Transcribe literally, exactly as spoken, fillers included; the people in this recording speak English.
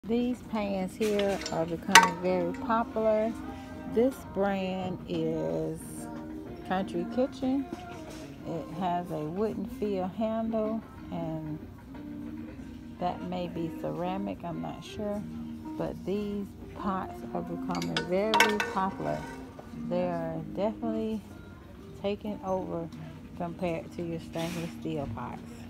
These pans here are becoming very popular. This brand is Country Kitchen. It has a wooden feel handle, and that may be ceramic, I'm not sure. But these pots are becoming very popular. They are definitely taking over compared to your stainless steel pots.